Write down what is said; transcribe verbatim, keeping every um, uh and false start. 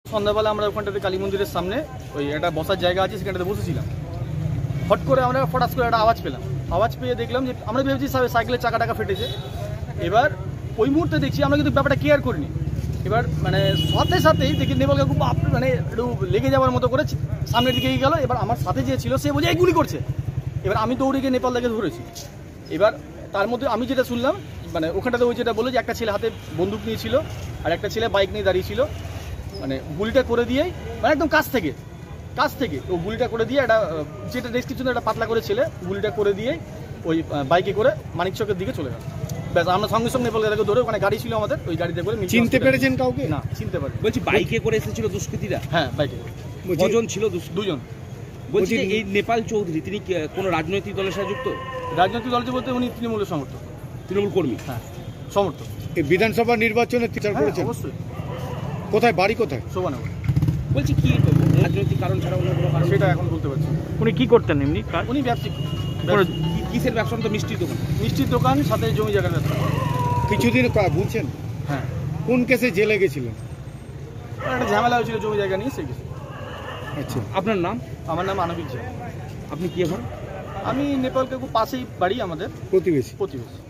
সন্ধ্যাবেলা আমরা ওখানটাতে কালী মন্দিরের সামনে ওই একটা বসার জায়গা আছে, সেখানটাতে বসেছিলাম। হট করে আমরা ফটাস করে একটা আওয়াজ পেলাম। আওয়াজ পেয়ে দেখলাম যে আমরা ভেবেছি সাইকেলের চাকা টাকা ফেটেছে। এবার ওই মুহূর্তে দেখছি, আমরা কিন্তু ব্যাপারটা কেয়ার করিনি। এবার মানে সাথে সাথেই দেখি নেপাল কাকু মানে একটু লেগে যাওয়ার মতো করে সামনের দিকে গেল। এবার আমার সাথে যে ছিল সে বলছে এই গুলি করছে। এবার আমি দৌড়ে গিয়ে নেপাল থেকে ধরেছি। এবার তার মধ্যে আমি যেটা শুনলাম, মানে ওখানটাতে ওই যেটা বলে যে একটা ছেলে হাতে বন্দুক নিয়েছিল আর একটা ছেলে বাইক নিয়ে দাঁড়িয়েছিল। মানে গুলিটা করে দিয়েই মানে একদম কাছ থেকে কাছ থেকে ও গুলিটা করে দিয়ে একটা যেটা ডেসক্রিপশন একটা পাতলা করে ছেলে গুলিটা করে দিয়েই ওই বাইকে করে মানিকচকের দিকে চলে গেল। ব্যাস আমরা সঙ্গে সঙ্গে নেপাল থেকে ধরে, ওখানে গাড়ি ছিল আমাদের, ওই গাড়িতে করে। চিনতে পেরেছেন কাউকে? না, চিনতে পারি। বলছি বাইকে করে এসেছিল দুষ্কৃতীরা? হ্যাঁ, বাইকে করে। কজন ছিল? দুজন। বলছি এই নেপাল চৌধুরী তিনি কোনো রাজনৈতিক দলের সাথে যুক্ত? রাজনৈতিক দল বলতে উনি তৃণমূলের সমর্থক। তৃণমূল কর্মী? হ্যাঁ, সমর্থক। এই বিধানসভা নির্বাচনে প্রচার করেছেন? অবশ্যই। কোথায় বাড়ি, কোথায়? শোভানগর। বলছি কি রাজনৈতিক কারণ ছাড়া অন্য কোনো কারণ? সেটা এখন বলতে পারছি। উনি কি করতেন এমনি? উনি ব্যবসায়িক। কিসের ব্যবসা? তো মিষ্টির দোকান। মিষ্টির দোকান, সাথে জমি জায়গার ব্যবসা। কিছুদিন বুঝছেন? হ্যাঁ। কোন কেসে জেলে গেছিলেন? একটা ঝামেলা হয়েছিল জমি জায়গা নিয়ে, সেই কেসে। আচ্ছা, আপনার নাম? আমার নাম আনবিক ঝা। আপনি কি এখন? আমি নেপাল কাকু পাশেই বাড়ি আমাদের, প্রতিবেশী। প্রতিবেশী।